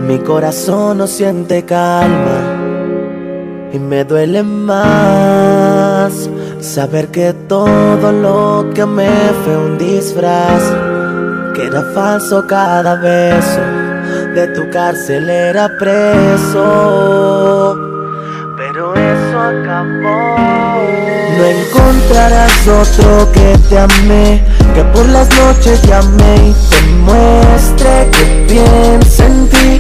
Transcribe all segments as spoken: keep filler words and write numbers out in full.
Mi corazón no siente calma y me duele más saber que todo lo que amé fue un disfraz, que era falso cada beso, de tu cárcel era preso, pero eso acabó. No encontrarás otro que te ame, que por las noches llame y te muestre que piensa en ti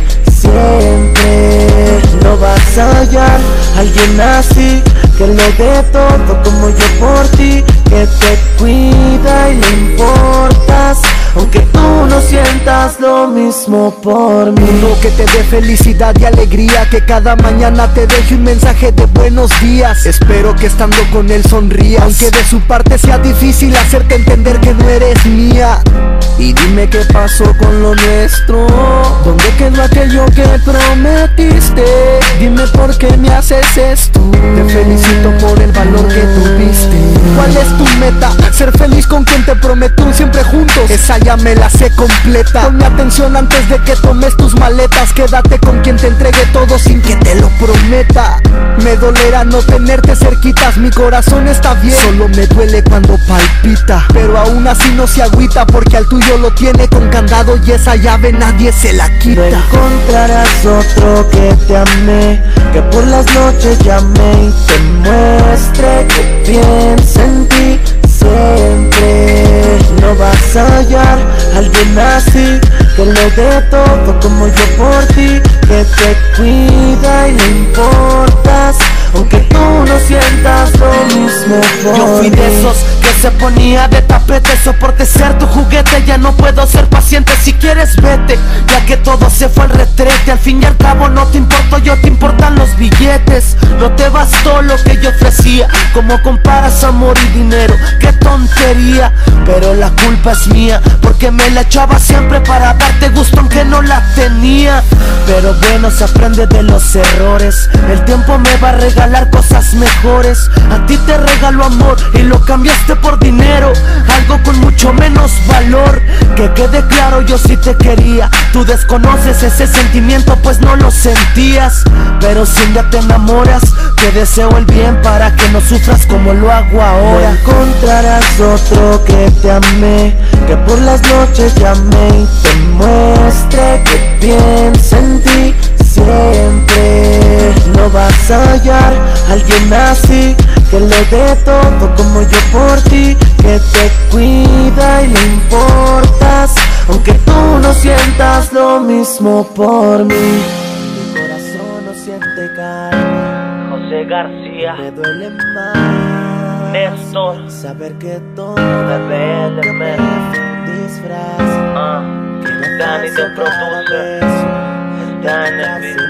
siempre. No vas a hallar a alguien así, que lo dé todo como yo por ti, que te cuida y le importas, aunque tú no sientas lo mismo por mí. Uno que te dé felicidad y alegría, que cada mañana te deje un mensaje de buenos días. Espero que estando con él sonrías, aunque de su parte sea difícil hacerte entender que no eres mía. Y dime qué pasó con lo nuestro, ¿dónde quedó aquello que prometiste? Dime por qué me haces esto. Te felicito por el valor que tuviste. ¿Cuál es tu meta? Ser feliz con quien te prometió un siempre juntos. Esa ya me la sé completa. Ponme atención antes de que tomes tus maletas. Quédate con quien te entregue todo sin que te lo prometa. Me dolerá no tenerte cerquitas, mi corazón está bien, solo me duele cuando palpita. Pero aún así no se agüita, porque al tuyo lo tiene con candado y esa llave nadie se la quita. No encontrarás otro que te ame, que por las noches llame y te muestre que piensa en ti siempre. No vas a hallar a alguien así, que lo dé todo como yo por ti, que te cuida y le importas, aunque tú no sientas lo mismo por Yo fui mí. de esos que se ponía de tapete, soporte ser tu juguete. Ya no puedo ser paciente, si quieres vete, ya que todo se fue al retrete. Al fin y al cabo no te importo yo, te importan los billetes. No te bastó lo que yo ofrecía, como comparas amor y dinero, qué tontería. Pero la culpa es mía, porque me la echaba siempre para darte gusto aunque no la tenía. Pero bueno, se aprende de los errores, el tiempo me va a regalar cosas mejores. A ti te regaló amor y lo cambiaste por dinero, algo con mucho menos valor. Que quede claro, yo sí te quería, tú desconoces ese sentimiento pues no lo sentías. Pero si un día te enamoras, te deseo el bien para que no sufras como lo hago ahora. No encontrarás otro que te ame, que por las noches llame y te muestre que piensa en ti siempre. No vas a hallar a alguien así, que lo dé todo como yo por ti, que te cuida y le importas, aunque tú no sientas lo mismo por mí. Mi corazón no siente calma, José García, me duele más Néstor, saber que todo Bebé lo que me Elemento, fue un disfraz, ah, que era Dani falso the cada producer, beso, Dani de tu the cárcel